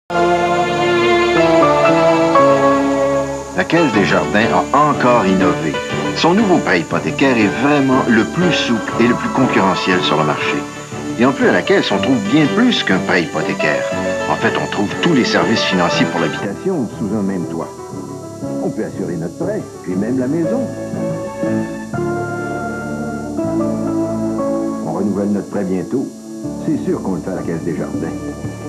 La Caisse des Jardins a encore innové. Son nouveau prêt hypothécaire est vraiment le plus souple et le plus concurrentiel sur le marché. Et en plus, à la Caisse, on trouve bien plus qu'un prêt hypothécaire. En fait, on trouve tous les services financiers pour l'habitation sous un même toit. On peut assurer notre prêt, puis même la maison. On renouvelle notre prêt bientôt. C'est sûr qu'on le fait à la Caisse des Jardins.